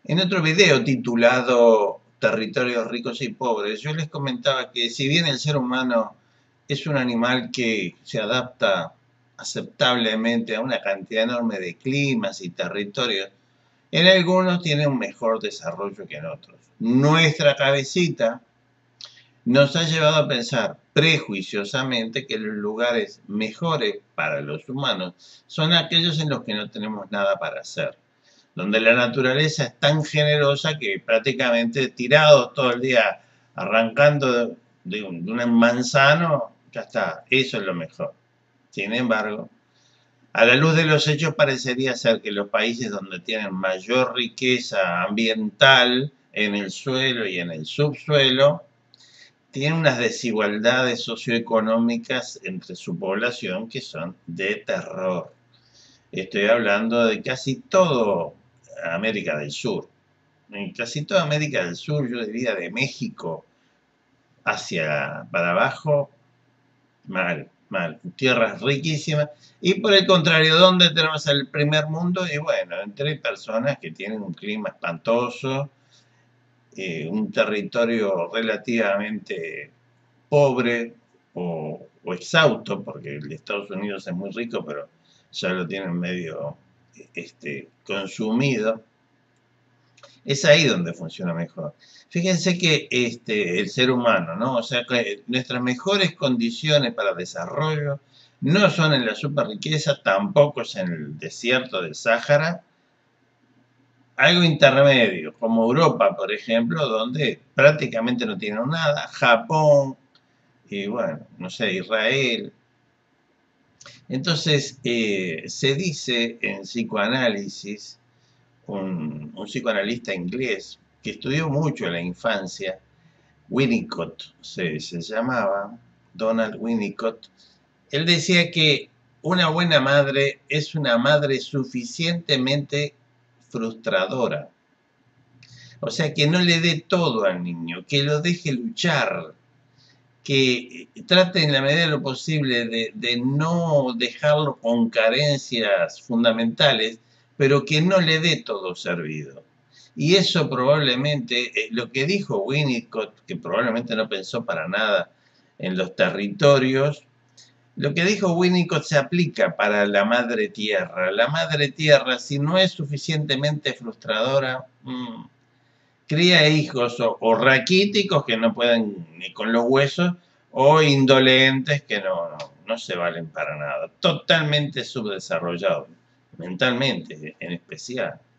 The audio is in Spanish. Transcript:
En otro video titulado Territorios ricos y pobres, yo les comentaba que si bien el ser humano es un animal que se adapta aceptablemente a una cantidad enorme de climas y territorios, en algunos tiene un mejor desarrollo que en otros. Nuestra cabecita nos ha llevado a pensar prejuiciosamente que los lugares mejores para los humanos son aquellos en los que no tenemos nada para hacer, donde la naturaleza es tan generosa que prácticamente tirados todo el día arrancando de un manzano, ya está, eso es lo mejor. Sin embargo, a la luz de los hechos parecería ser que los países donde tienen mayor riqueza ambiental en el suelo y en el subsuelo, tienen unas desigualdades socioeconómicas entre su población que son de terror. Estoy hablando de casi todo América del Sur. En casi toda América del Sur, yo diría de México hacia para abajo, mal, mal. Tierras riquísimas. Y por el contrario, ¿dónde tenemos el primer mundo? Y bueno, entre personas que tienen un clima espantoso, un territorio relativamente pobre o exhausto, porque el de Estados Unidos es muy rico, pero ya lo tienen medio consumido. Es ahí donde funciona mejor. Fíjense que el ser humano, ¿no? O sea, que nuestras mejores condiciones para desarrollo no son en la super riqueza, tampoco es en el desierto del Sáhara, algo intermedio, como Europa, por ejemplo, donde prácticamente no tienen nada, Japón, y bueno, no sé, Israel. Entonces, se dice en psicoanálisis, un psicoanalista inglés que estudió mucho en la infancia, Winnicott se llamaba, Donald Winnicott, él decía que una buena madre es una madre suficientemente frustradora. O sea, que no le dé todo al niño, que lo deje luchar, que trate en la medida de lo posible de no dejarlo con carencias fundamentales, pero que no le dé todo servido. Y eso probablemente, lo que dijo Winnicott, que probablemente no pensó para nada en los territorios, lo que dijo Winnicott se aplica para la madre tierra. La madre tierra, si no es suficientemente frustradora, cría hijos o raquíticos que no pueden ni con los huesos, o indolentes que no se valen para nada. Totalmente subdesarrollados, mentalmente en especial.